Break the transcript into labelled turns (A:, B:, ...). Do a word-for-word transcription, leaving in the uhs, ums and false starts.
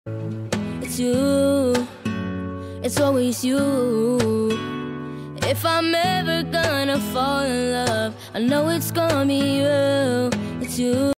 A: It's you, it's always you. If I'm ever gonna fall in love, I know it's gonna be you. It's you.